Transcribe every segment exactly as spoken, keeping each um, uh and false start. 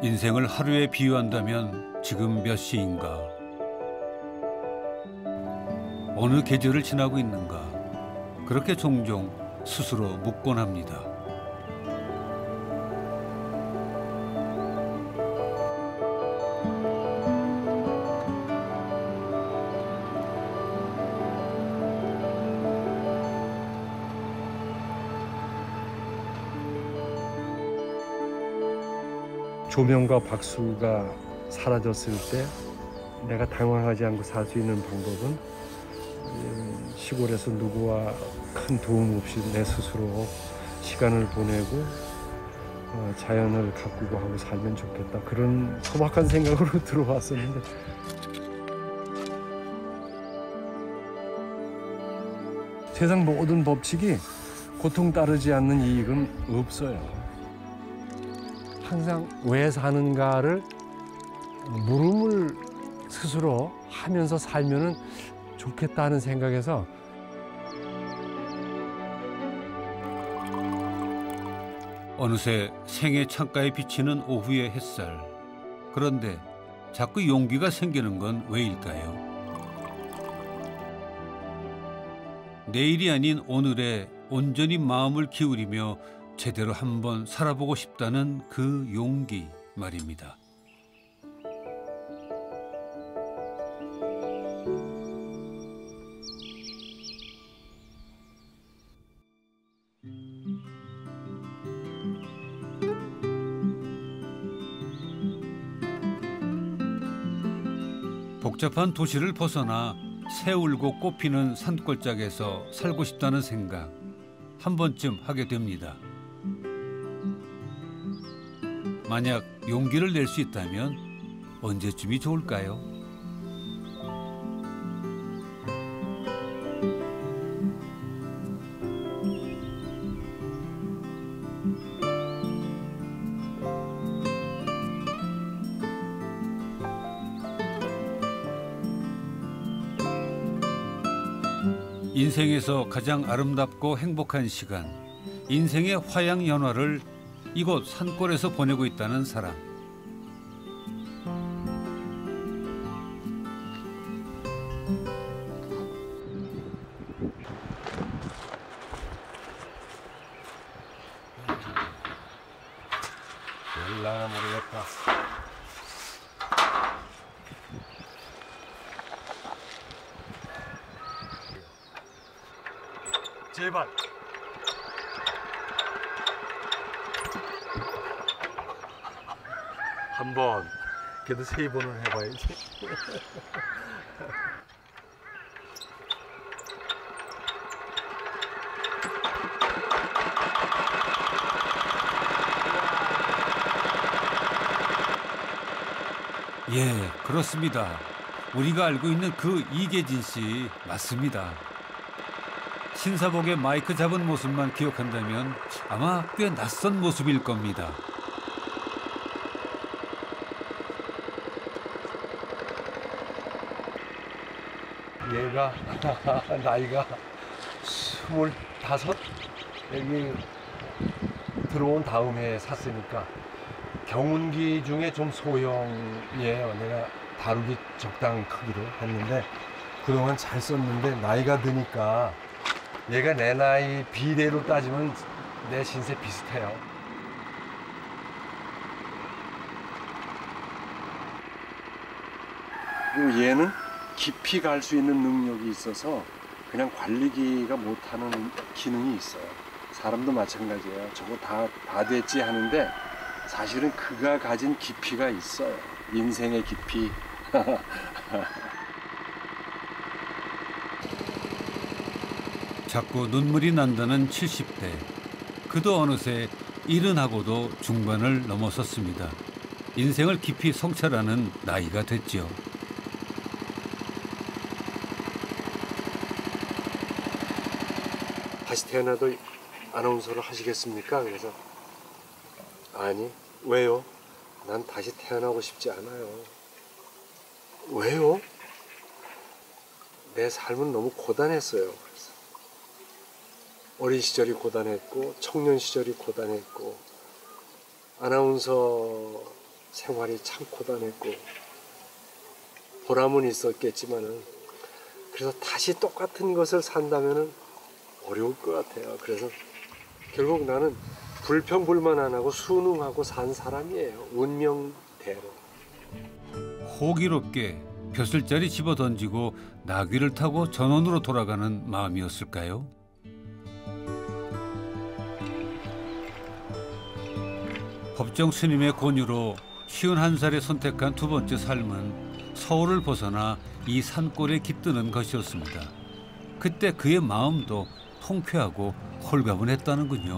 인생을 하루에 비유한다면 지금 몇 시인가? 어느 계절을 지나고 있는가? 그렇게 종종 스스로 묻곤 합니다. 조명과 박수가 사라졌을 때 내가 당황하지 않고 살 수 있는 방법은 시골에서 누구와 큰 도움 없이 내 스스로 시간을 보내고 자연을 가꾸고 하고 살면 좋겠다. 그런 소박한 생각으로 들어왔었는데 세상 모든 법칙이 고통 따르지 않는 이익은 없어요. 항상 왜 사는가를 물음을 스스로 하면서 살면은 좋겠다는 생각에서 어느새 생의 창가에 비치는 오후의 햇살. 그런데 자꾸 용기가 생기는 건 왜일까요? 내일이 아닌 오늘에 온전히 마음을 기울이며 제대로 한번 살아보고 싶다는 그 용기 말입니다. 복잡한 도시를 벗어나 새울고 꽃피는 산골짜기에서 살고 싶다는 생각 한 번쯤 하게 됩니다. 만약 용기를 낼 수 있다면 언제쯤이 좋을까요? 인생에서 가장 아름답고 행복한 시간, 인생의 화양연화를 이곳 산골에서 보내고 있다는 사람. 몰라 모르겠다. 제발. 한 번, 그래도 세 번은 해봐야지. 예, 그렇습니다. 우리가 알고 있는 그 이계진 씨 맞습니다. 신사복에 마이크 잡은 모습만 기억한다면 아마 꽤 낯선 모습일 겁니다. 얘가 나이가 스물다섯? 여기 들어온 다음 해에 샀으니까 경운기 중에 좀 소형이에요. 내가 다루기 적당한 크기로 했는데 그동안 잘 썼는데 나이가 드니까 얘가 내 나이 비례로 따지면 내 신세 비슷해요. 그리고 얘는 깊이 갈 수 있는 능력이 있어서 그냥 관리기가 못하는 기능이 있어요. 사람도 마찬가지예요. 저거 다, 다 됐지 하는데 사실은 그가 가진 깊이가 있어요. 인생의 깊이. 자꾸 눈물이 난다는 칠십 대. 그도 어느새 일흔하고도 중반을 넘어섰습니다. 인생을 깊이 성찰하는 나이가 됐지요. 다시 태어나도 아나운서를 하시겠습니까? 그래서 아니, 왜요? 난 다시 태어나고 싶지 않아요. 왜요? 내 삶은 너무 고단했어요. 그래서 어린 시절이 고단했고 청년 시절이 고단했고 아나운서 생활이 참 고단했고 보람은 있었겠지만은 그래서 다시 똑같은 것을 산다면은 어려울 것 같아요. 그래서 결국 나는 불평불만 안 하고 순응하고 산 사람이에요. 운명대로. 호기롭게 벼슬자리 집어 던지고 나귀를 타고 전원으로 돌아가는 마음이었을까요? 법정 스님의 권유로 쉰한 살에 선택한 두 번째 삶은 서울을 벗어나 이 산골에 깃드는 것이었습니다. 그때 그의 마음도 통쾌하고 홀가분했다는군요.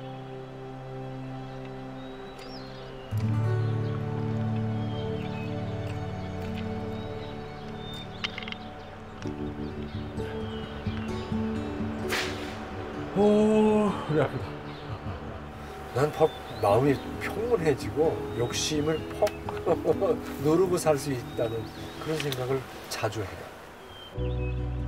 오, 그래 아프다. 난 퍽 마음이 평온해지고 욕심을 퍽 누르고 살 수 있다는 그런 생각을 자주 해요.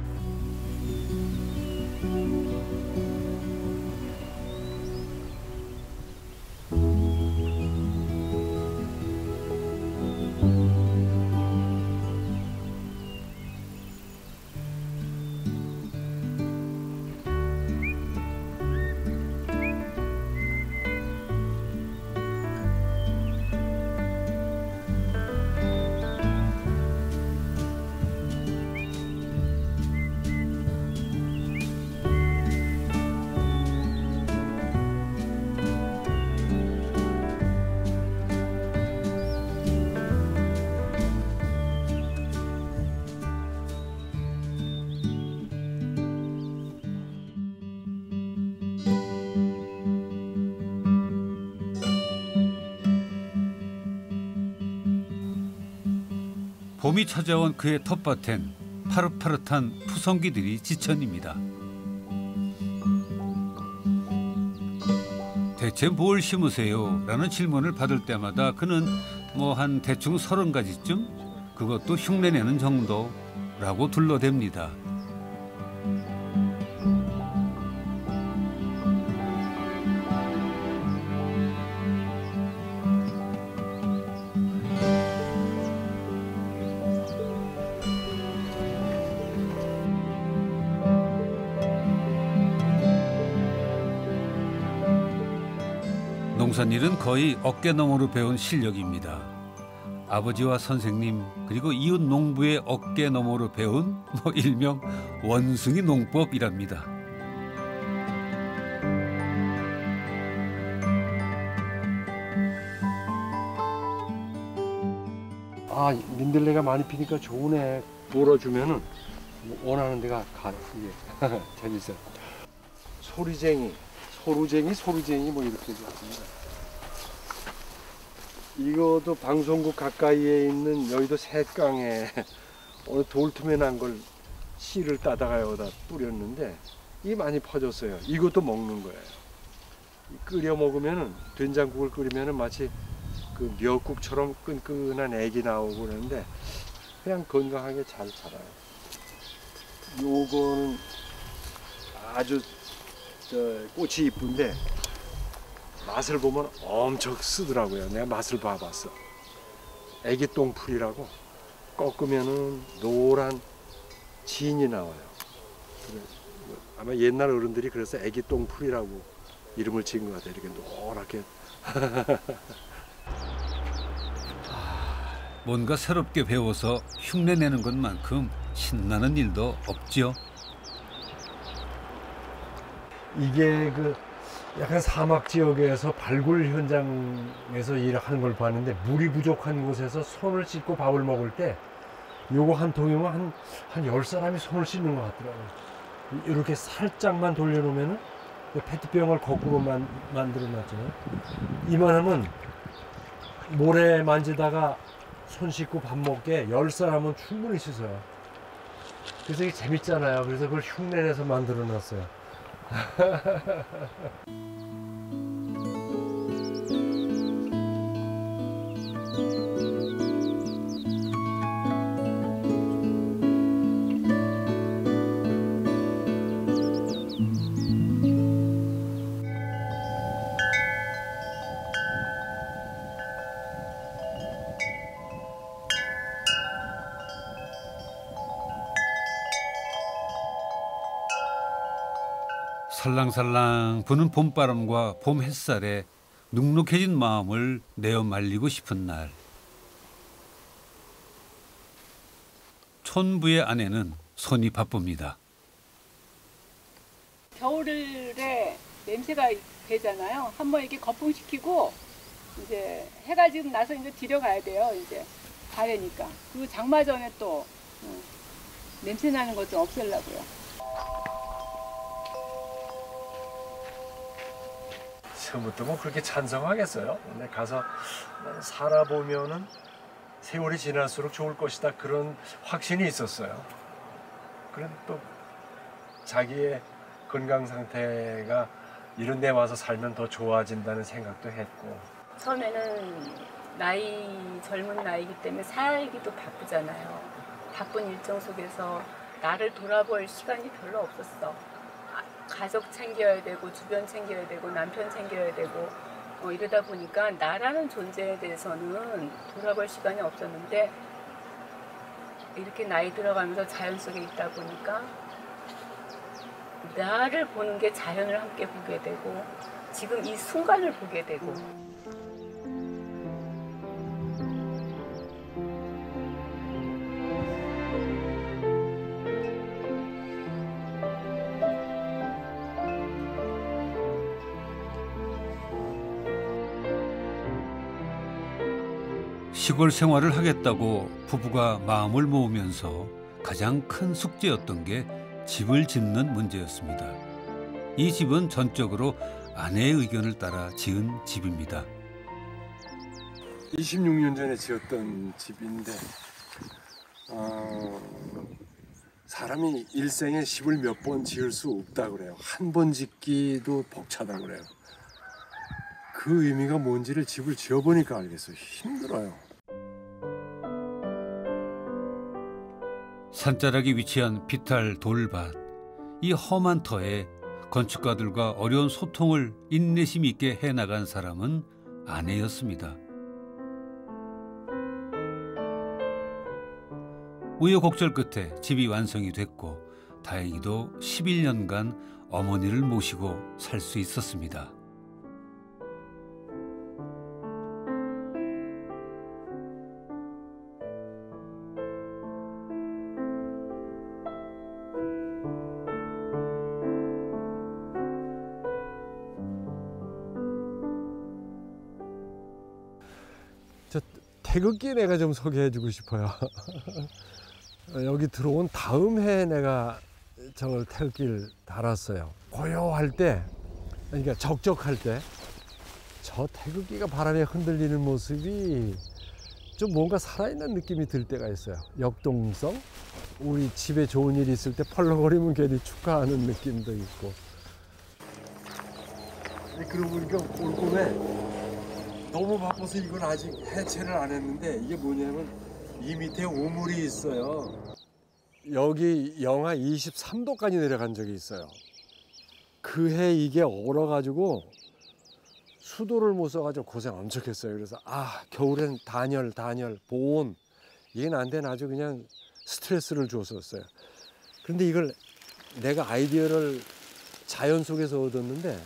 봄이 찾아온 그의 텃밭엔 파릇파릇한 푸성기들이 지천입니다. 대체 뭘 심으세요? 라는 질문을 받을 때마다 그는 뭐 한 대충 서른 가지쯤? 그것도 흉내내는 정도라고 둘러댑니다. 농산일은 거의 어깨너머로 배운 실력입니다. 아버지와 선생님 그리고 이웃 농부의 어깨너머로 배운 뭐 일명 원숭이 농법이랍니다. 아, 민들레가 많이 피니까 좋으네. 물어주면은 원하는 데가 가. 이게 재밌어. 소리쟁이, 소루쟁이, 소루쟁이 뭐 이렇게 좋습니다. 이것도 방송국 가까이에 있는 여의도 새강에 어느 돌틈에 난 걸 씨를 따다가 여기다 뿌렸는데 이게 많이 퍼졌어요. 이것도 먹는 거예요. 끓여 먹으면은 된장국을 끓이면은 마치 그 미역국처럼 끈끈한 액이 나오고 그러는데 그냥 건강하게 잘 자라요. 요거는 아주 저 꽃이 이쁜데 맛을 보면 엄청 쓰더라고요. 내가 맛을 봐봤어. 애기 똥풀이라고 꺾으면은 노란 진이 나와요. 아마 옛날 어른들이 그래서 애기 똥풀이라고 이름을 지은 것 같아요. 이렇게 노랗게. 뭔가 새롭게 배워서 흉내내는 것만큼 신나는 일도 없죠. 이게 그 약간 사막 지역에서 발굴 현장에서 일하는 걸 봤는데 물이 부족한 곳에서 손을 씻고 밥을 먹을 때 요거 한 통이면 한, 한 열 사람이 손을 씻는 것 같더라고요. 이렇게 살짝만 돌려놓으면은 페트병을 거꾸로 만, 만들어 놨잖아요. 이만하면 모래 만지다가 손 씻고 밥 먹게 열 사람은 충분히 씻어요. 그래서 이게 재밌잖아요. 그래서 그걸 흉내내서 만들어 놨어요. 살랑살랑 부는 봄바람과 봄 햇살에 눅눅해진 마음을 내어 말리고 싶은 날. 촌부의 아내는 손이 바쁩니다. 겨울에 냄새가 배잖아요. 한번 이렇게 거품시키고 이제 해가 지금 나서 이제 들여가야 돼요. 이제 가래니까. 그리고 장마 전에 또 음, 냄새 나는 것 좀 없애려고요. 처음부터 뭐 그렇게 찬성하겠어요? 근데 가서 살아보면은 세월이 지날수록 좋을 것이다 그런 확신이 있었어요. 그런 또 자기의 건강 상태가 이런 데 와서 살면 더 좋아진다는 생각도 했고. 처음에는 나이 젊은 나이기 때문에 살기도 바쁘잖아요. 바쁜 일정 속에서 나를 돌아볼 시간이 별로 없었어. 가족 챙겨야 되고 주변 챙겨야 되고 남편 챙겨야 되고 어, 이러다 보니까 나라는 존재에 대해서는 돌아볼 시간이 없었는데 이렇게 나이 들어가면서 자연 속에 있다 보니까 나를 보는 게 자연을 함께 보게 되고 지금 이 순간을 보게 되고 시골 생활을 하겠다고 부부가 마음을 모으면서 가장 큰 숙제였던 게 집을 짓는 문제였습니다. 이 집은 전적으로 아내의 의견을 따라 지은 집입니다. 이십육 년 전에 지었던 집인데 어, 사람이 일생에 집을 몇 번 지을 수 없다 그래요. 한 번 짓기도 벅차다 그래요. 그 의미가 뭔지를 집을 지어보니까 알겠어요. 힘들어요. 산자락에 위치한 비탈 돌밭. 이 험한 터에 건축가들과 어려운 소통을 인내심 있게 해나간 사람은 아내였습니다. 우여곡절 끝에 집이 완성이 됐고 다행히도 십일 년간 어머니를 모시고 살 수 있었습니다. 저 태극기 내가 좀 소개해주고 싶어요. 여기 들어온 다음 해에 내가 저걸 태극기를 달았어요. 고요할 때, 그러니까 적적할 때, 저 태극기가 바람에 흔들리는 모습이 좀 뭔가 살아있는 느낌이 들 때가 있어요. 역동성? 우리 집에 좋은 일이 있을 때 펄럭거리면 괜히 축하하는 느낌도 있고. 그러고 보니까 올 봄에 너무 바빠서 이걸 아직 해체를 안 했는데 이게 뭐냐면 이 밑에 오물이 있어요. 여기 영하 이십삼 도까지 내려간 적이 있어요. 그 해 이게 얼어가지고 수도를 못 써가지고 고생 엄청 했어요. 그래서 아 겨울엔 단열, 단열, 보온 이게 나한테는 아주 그냥 스트레스를 줬었어요. 그런데 이걸 내가 아이디어를 자연 속에서 얻었는데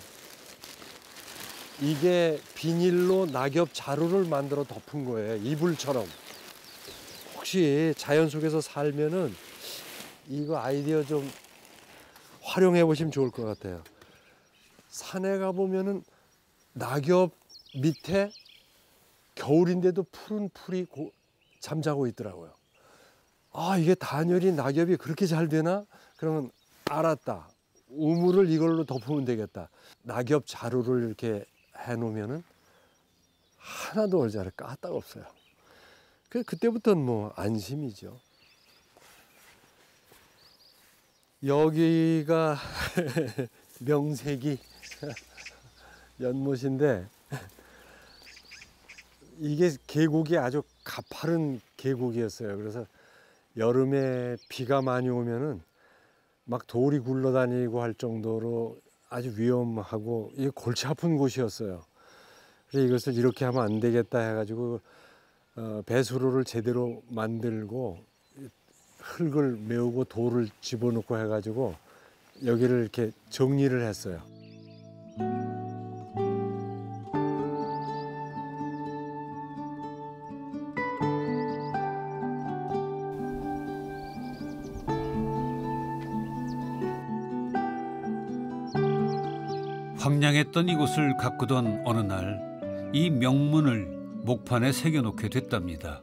이게 비닐로 낙엽 자루를 만들어 덮은 거예요. 이불처럼. 혹시 자연 속에서 살면은 이거 아이디어 좀 활용해 보시면 좋을 것 같아요. 산에 가보면은 낙엽 밑에 겨울인데도 푸른 풀이 고, 잠자고 있더라고요. 아, 이게 단열이 낙엽이 그렇게 잘 되나? 그러면 알았다. 우물을 이걸로 덮으면 되겠다. 낙엽 자루를 이렇게 해놓으면은 하나도 얼자를 까딱 없어요. 그 그때부터는 뭐 안심이죠. 여기가 명색이 연못인데 이게 계곡이 아주 가파른 계곡이었어요. 그래서 여름에 비가 많이 오면은 막 돌이 굴러다니고 할 정도로 아주 위험하고 이게 골치 아픈 곳이었어요. 그래서 이것을 이렇게 하면 안 되겠다 해가지고 어, 배수로를 제대로 만들고 흙을 메우고 돌을 집어넣고 해가지고 여기를 이렇게 정리를 했어요. 황량했던 이곳을 가꾸던 어느 날 이 명문을 목판에 새겨놓게 됐답니다.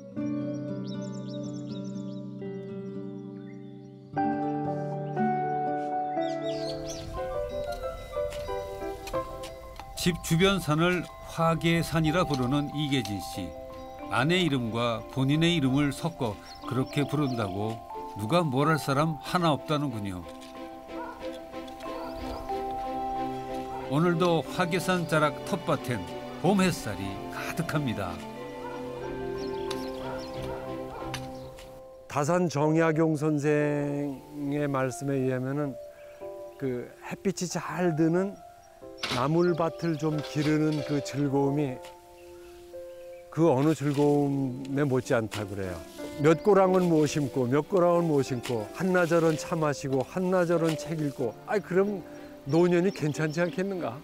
집 주변 산을 화계산이라 부르는 이계진 씨. 아내 이름과 본인의 이름을 섞어 그렇게 부른다고 누가 뭘 할 사람 하나 없다는군요. 오늘도 화계산 자락 텃밭엔 봄 햇살이 가득합니다. 다산 정약용 선생의 말씀에 의하면은 그 햇빛이 잘 드는 나물밭을 좀 기르는 그 즐거움이 그 어느 즐거움에 못지 않다 그래요. 몇 고랑은 못 심고 몇 고랑은 못 심고 한나절은 차 마시고 한나절은 책 읽고 아 그럼 노년이 괜찮지 않겠는가?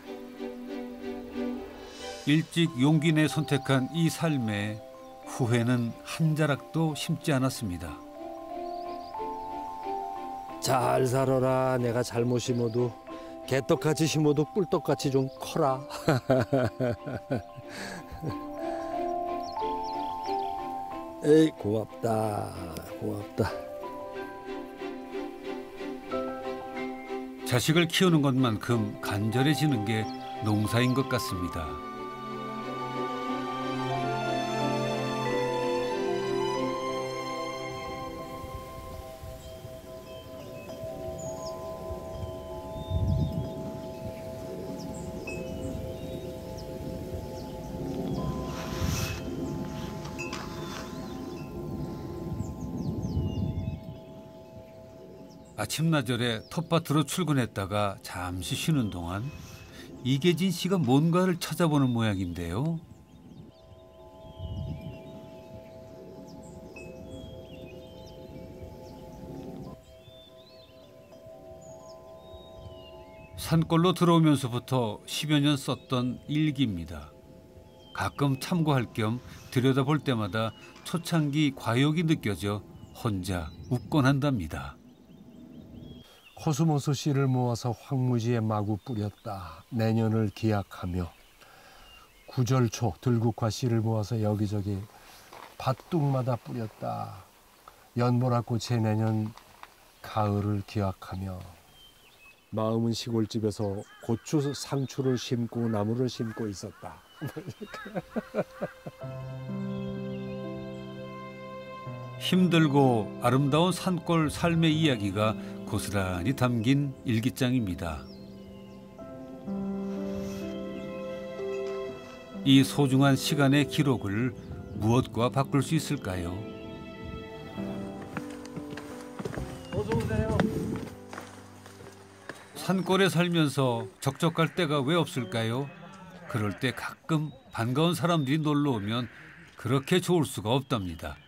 일찍 용기 내 선택한 이 삶에 후회는 한 자락도 심지 않았습니다. 잘 살아라. 내가 잘못 심어도 개떡같이 심어도 꿀떡같이 좀 커라. 에이 고맙다 고맙다. 자식을 키우는 것만큼 간절해지는 게 농사인 것 같습니다. 아침나절에 텃밭으로 출근했다가 잠시 쉬는 동안 이계진 씨가 뭔가를 찾아보는 모양인데요. 산골로 들어오면서부터 십여 년 썼던 일기입니다. 가끔 참고할 겸 들여다볼 때마다 초창기 과욕이 느껴져 혼자 웃곤 한답니다. 코스모스 씨를 모아서 황무지에 마구 뿌렸다. 내년을 기약하며 구절초 들국화 씨를 모아서 여기저기 밭둑마다 뿌렸다. 연보라꽃의 내년 가을을 기약하며 마음은 시골집에서 고추 상추를 심고 나무를 심고 있었다. 힘들고 아름다운 산골 삶의 이야기가 고스란히 담긴 일기장입니다. 이 소중한 시간의 기록을 무엇과 바꿀 수 있을까요? 어서 오세요. 산골에 살면서 적적할 때가 왜 없을까요? 그럴 때 가끔 반가운 사람들이 놀러 오면 그렇게 좋을 수가 없답니다.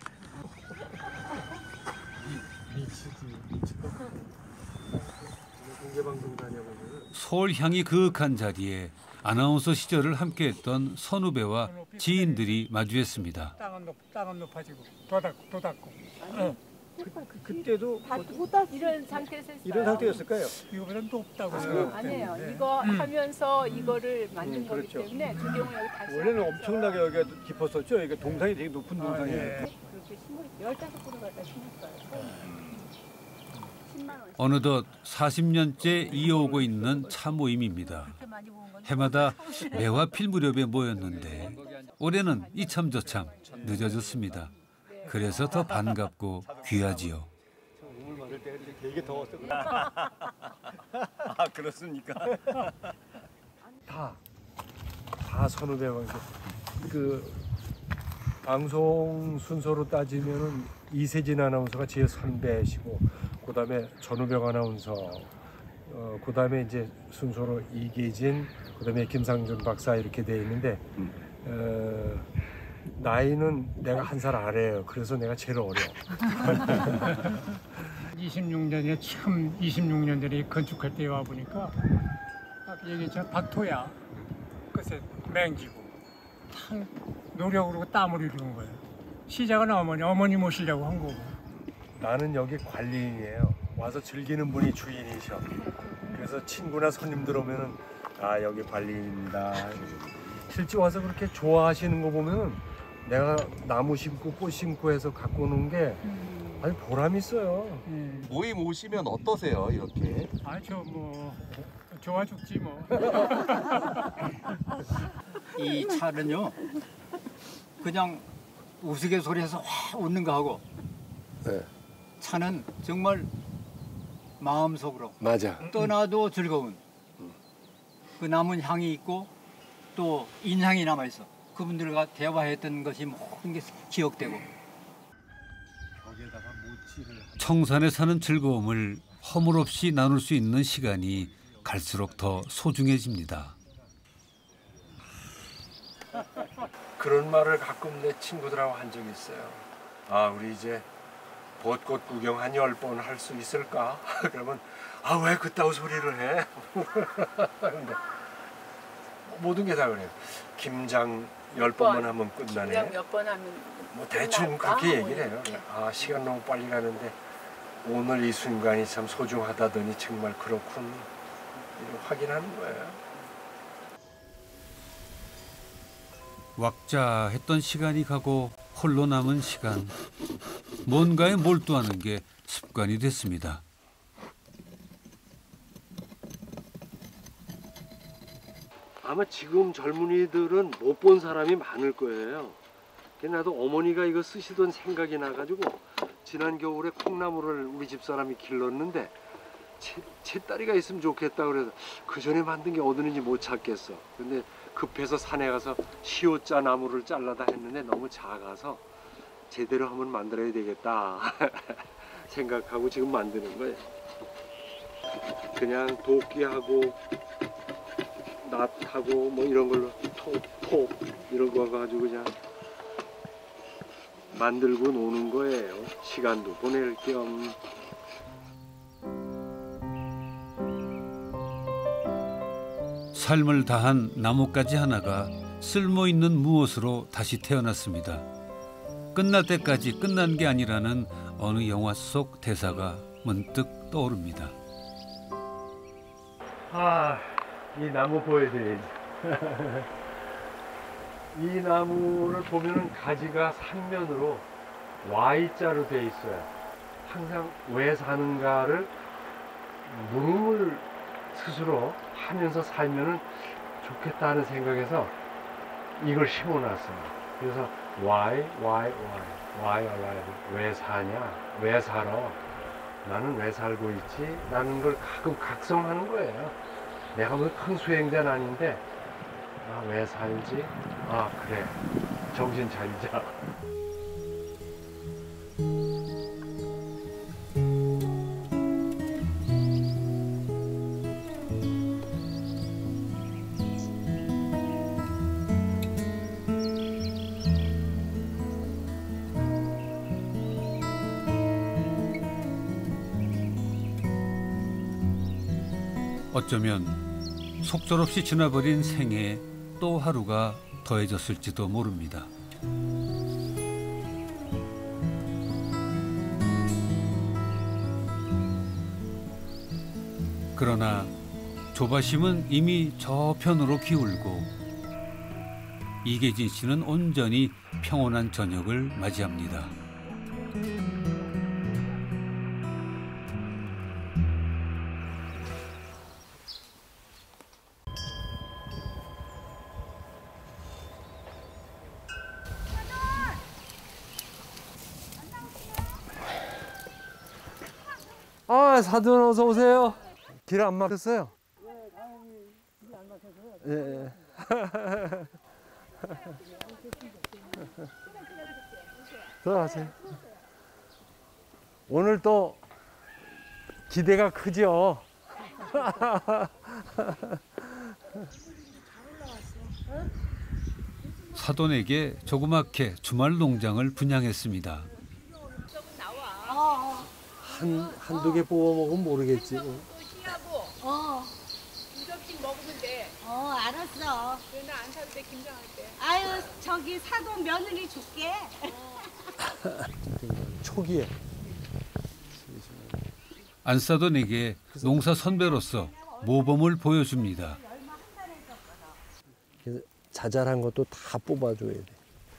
서울 향이 그윽한 자리에 아나운서 시절을 함께했던 선후배와 지인들이 마주했습니다. 땅은 높, 땅은 높아지고 더 닦고 더 닦고. 아니, 그, 그때도 다 뭐 보다 이런 상태에서 했어요. 이런 상태였을까요? 이거보다 높다고 아, 생각했는데. 아니에요. 이거 하면서 이거를 만든 음, 거기 그렇죠. 때문에 조경을 여기 다시 원래는 하면서 엄청나게 여기가 깊었었죠. 이게 동상이 되게 높은 동상이에요. 예. 그렇게 심을 열다섯 그루 갖다 심었어요. 십만 원. 어느덧 사십 년째 이어오고 있는 차 모임입니다. 해마다 매화 필 무렵에 모였는데 올해는 이참저참 늦어졌습니다. 그래서 더 반갑고 귀하지요. 우물 만들 때가 되게 더웠어. 아 그렇습니까? 다, 다 선후배가 그 방송 순서로 따지면은 이세진 아나운서가 제 선배시고, 그다음에 전우병 아나운서, 어, 그다음에 이제 순서로 이계진, 그다음에 김상준 박사 이렇게 돼 있는데 어, 나이는 내가 한 살 아래예요. 그래서 내가 제일 어려. 이십육 년에 처음 이십육 년 전에 건축할 때 와 보니까 아까 얘기했잖아 박토야. 그래서 맹지고 참 노력으로 땀을 이루는 거예요. 시작은 어머니, 어머니 모시려고 한 거고. 나는 여기 관리인이에요. 와서 즐기는 분이 주인이셔. 그래서 친구나 손님들 오면은 아 여기 관리인입니다. 실제 와서 그렇게 좋아하시는 거 보면은 내가 나무 심고 꽃 심고 해서 갖고 오는 게 아주 보람 있어요. 예. 모임 오시면 어떠세요? 이렇게 아, 저 뭐 좋아 죽지 뭐. 이 차는요 그냥 우스갯소리해서 와 웃는 거 하고 네. 차는 정말 마음속으로 맞아. 떠나도 즐거운 그 남은 향이 있고 또 인상이 남아 있어. 그분들과 대화했던 것이 모든 게 기억되고. 청산에 사는 즐거움을 허물없이 나눌 수 있는 시간이 갈수록 더 소중해집니다. 그런 말을 가끔 내 친구들하고 한 적이 있어요. 아 우리 이제 벚꽃 구경 한 열 번 할 수 있을까? 그러면 아 왜 그따위 소리를 해? 근데 모든 게 다 그래요. 김장 열 번만 하면 끝나네. 김장 몇 번 하면 뭐 대충 끝날까? 그렇게 뭐 얘기를 해요. 이렇게. 아 시간 너무 빨리 가는데 오늘 이 순간이 참 소중하다더니 정말 그렇군. 이렇게 확인하는 거예요. 왁자했던 시간이 가고 홀로 남은 시간. 뭔가에 몰두하는 게 습관이 됐습니다. 아마 지금 젊은이들은 못 본 사람이 많을 거예요. 나도 어머니가 이거 쓰시던 생각이 나가지고 지난 겨울에 콩나물을 우리 집사람이 길렀는데 제, 제 딸이가 있으면 좋겠다 그래서 그 전에 만든 게 어디는지 못 찾겠어. 근데 급해서 산에 가서 시옷자 나무를 잘라다 했는데 너무 작아서 제대로 한번 만들어야 되겠다 생각하고 지금 만드는 거예요. 그냥 도끼하고 낫하고 뭐 이런 걸로 톱, 톱 이런 거 가지고 그냥 만들고 노는 거예요. 시간도 보낼 겸. 삶을 다한 나뭇가지 하나가 쓸모있는 무엇으로 다시 태어났습니다. 끝날 때까지 끝난 게 아니라는 어느 영화 속 대사가 문득 떠오릅니다. 아, 이 나무 보여드려야지. 이 나무를 보면은 가지가 삼면으로 Y자로 돼 있어요. 항상 왜 사는가를 물음을 스스로 하면서 살면은 좋겠다는 생각에서 이걸 심어놨습니다. 그래서 why, why, why, why alive? 왜 사냐? 왜 살아? 나는 왜 살고 있지? 라는 걸 가끔 각성하는 거예요. 내가 뭐 큰 수행자는 아닌데 아, 왜 살지? 아 그래, 정신 차리자. 어쩌면 속절없이 지나버린 생에 또 하루가 더해졌을지도 모릅니다. 그러나 조바심은 이미 저편으로 기울고 이계진 씨는 온전히 평온한 저녁을 맞이합니다. 아, 사돈 어서 오세요. 길 안 막혔어요? 네, 다행히 길이 안 막혀서요. 예. 들어가세요. 오늘 또 기대가 크죠? 사돈에게 조그맣게 주말 농장을 분양했습니다. 한, 한두 개 뽑아 먹으면 모르겠지. 또 씨하고 어, 두 접시 먹으면 돼. 어, 알았어. 그래 나안 사도 돼 김장할게. 아유, 저기 사돈 며느리 줄게. 초기에. 안사돈에게 농사 선배로서 모범을 보여줍니다. 그래서 자잘한 것도 다 뽑아줘야 돼.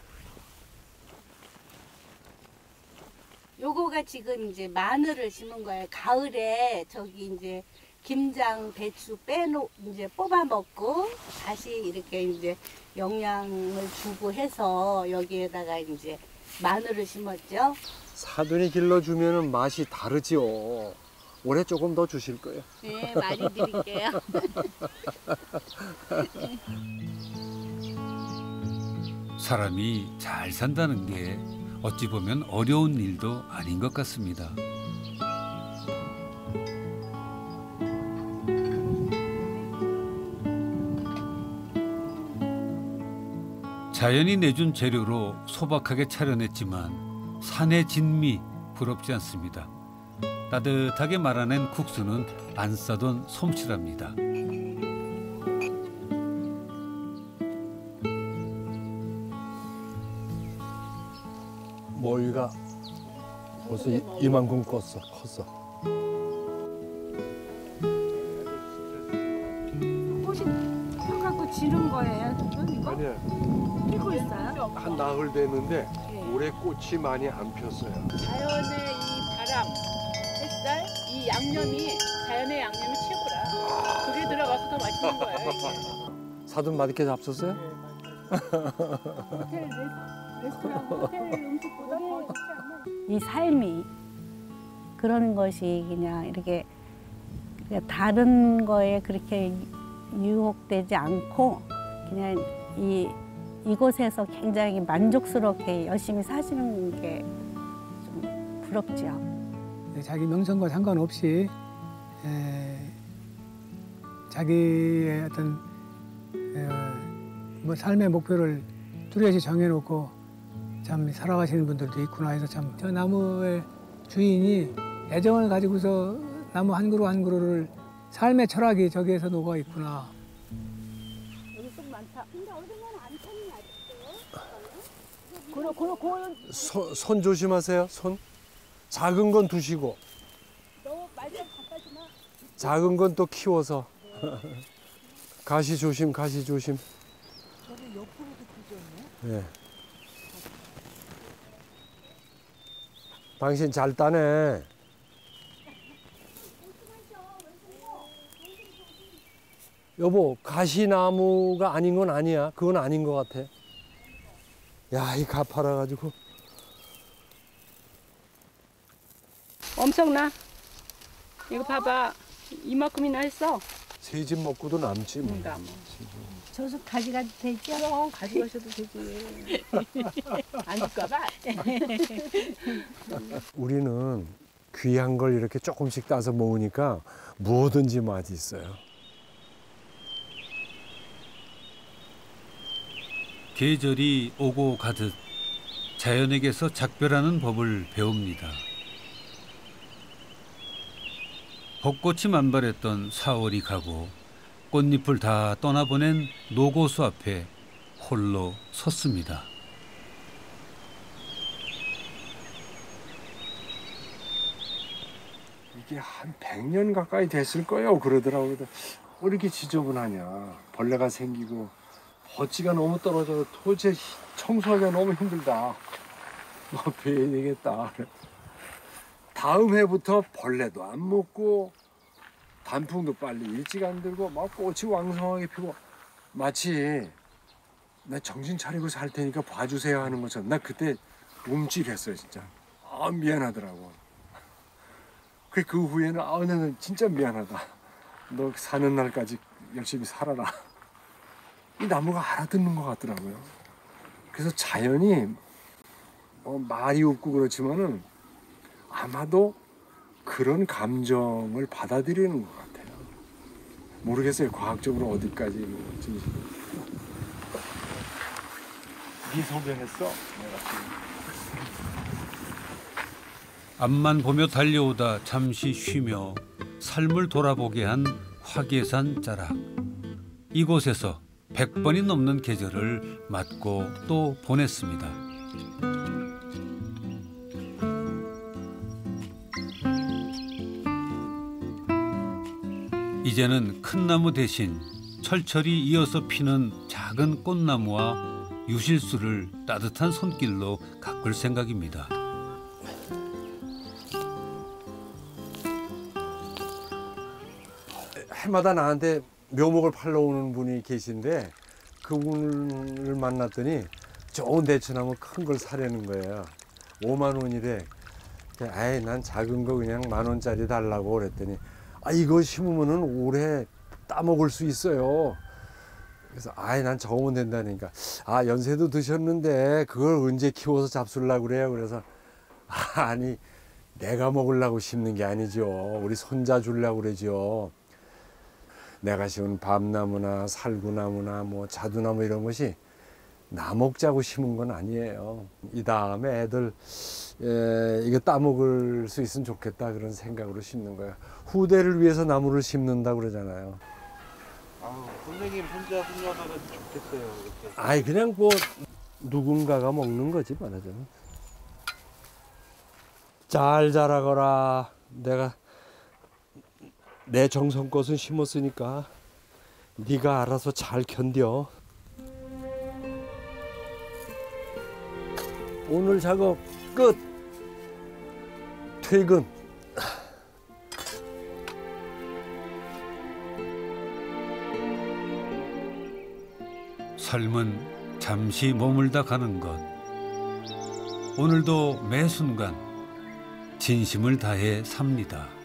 요거가 지금 이제 마늘을 심은 거예요. 가을에 저기 이제 김장, 배추 빼놓 이제 뽑아 먹고 다시 이렇게 이제 영양을 주고 해서 여기에다가 이제 마늘을 심었죠. 사돈이 길러주면 맛이 다르지요. 올해 조금 더 주실 거예요. 네, 많이 드릴게요. 사람이 잘 산다는 게 어찌 보면 어려운 일도 아닌 것 같습니다. 자연이 내준 재료로 소박하게 차려냈지만 산의 진미 부럽지 않습니다. 따뜻하게 말아낸 국수는 안사돈 솜씨랍니다. 머위가 벌써 이, 이만큼 컸어, 컸어. 꽃이 펴갖고 지는 거예요, 지금 이거? 아니야, 피고 있어요? 한 나흘 됐는데 네. 올해 꽃이 많이 안 폈어요. 자연의 이 바람, 햇살, 이 양념이 자연의 양념이 최고라. 그게 들어가서 더 맛있는 거야. 이게. 사돈 맛있게 잡섰어요? 호텔 레스토랑 호텔 음식보다 더 좋지 않나? 이 삶이 그런 것이 그냥 이렇게 그냥 다른 거에 그렇게 유혹되지 않고 그냥 이 이곳에서 굉장히 만족스럽게 열심히 사시는 게 좀 부럽죠. 자기 명성과 상관없이 에, 자기의 어떤 에, 뭐 삶의 목표를 뚜렷이 정해놓고 참 살아가시는 분들도 있구나 해서 참 저 나무의 주인이 애정을 가지고서 나무 한 그루 한 그루를 삶의 철학이 저기에서 녹아 있구나. 여기 좀 많다. 근데 어디는 안 탔냐 아직도? 그러 그러 그런 손, 손 조심하세요, 손. 작은 건 두시고. 너 말좀 갖다 주나? 작은 건 또 키워서. 가시 조심, 가시 조심. 저기 옆으로도 삐졌네. 예. 당신 잘 따네. 여보, 가시나무가 아닌 건 아니야. 그건 아닌 것 같아. 야, 이 가파라가지고. 엄청나. 이거 봐봐. 이만큼이나 했어. 세 집 먹고도 남지 뭐. 그러니까 뭐. 저수 가져가도 되죠? 그럼 가져가셔도 되지. 안 줄까봐. 우리는 귀한 걸 이렇게 조금씩 따서 먹으니까 뭐든지 맛이 있어요. 계절이 오고 가듯 자연에게서 작별하는 법을 배웁니다. 벚꽃이 만발했던 사월이 가고 꽃잎을 다 떠나보낸 노고수 앞에 홀로 섰습니다. 이게 한 백 년 가까이 됐을 거예요. 그러더라고요. 왜 이렇게 지저분하냐. 벌레가 생기고 버찌가 너무 떨어져서 도대체 청소하기가 너무 힘들다. 뭐 배워야 되겠다. 다음 해부터 벌레도 안 먹고 단풍도 빨리 일찍 안 들고 막 꽃이 왕성하게 피고 마치 나 정신 차리고 살 테니까 봐주세요 하는 것처럼 나 그때 움찔했어요 진짜. 아 미안하더라고. 그, 그 후에는 아 나는 진짜 미안하다. 너 사는 날까지 열심히 살아라. 이 나무가 알아듣는 것 같더라고요. 그래서 자연이 어, 말이 없고 그렇지만은 아마도 그런 감정을 받아들이는 것 같아요. 모르겠어요. 과학적으로 어디까지 진실. 네 소변했어? 내가 지금. 앞만 보며 달려오다 잠시 쉬며 삶을 돌아보게 한 화계산 자락. 이곳에서 백 번이 넘는 계절을 맞고 또 보냈습니다. 이제는 큰 나무 대신 철철이 이어서 피는 작은 꽃나무와 유실수를 따뜻한 손길로 가꿀 생각입니다. 해마다 나한테 묘목을 팔러 오는 분이 계신데 그분을 만났더니 좋은 대추나무 큰 걸 사려는 거예요. 오만 원이래. 아이 난 작은 거 그냥 만 원짜리 달라고 그랬더니 아 이거 심으면은 오래 따먹을 수 있어요. 그래서 아이 난 적으면 된다니까. 아 연세도 드셨는데 그걸 언제 키워서 잡수려고 그래요. 그래서 아, 아니 내가 먹으려고 심는 게 아니죠. 우리 손자 주려고 그러죠. 내가 심은 밤나무나 살구나무나 뭐 자두나무 이런 것이 나 먹자고 심은 건 아니에요. 이 다음에 애들 에, 이거 따먹을 수 있으면 좋겠다 그런 생각으로 심는 거예요. 후대를 위해서 나무를 심는다 그러잖아요. 아, 선생님 혼자 혼자서는 좋겠어요. 이렇게. 아이 그냥 뭐 누군가가 먹는 거지 말하자면. 잘 자라거라. 내가 내 정성껏은 심었으니까 네가 알아서 잘 견뎌. 오늘 작업 끝. 퇴근. 삶은 잠시 머물다 가는 것. 오늘도 매 순간 진심을 다해 삽니다.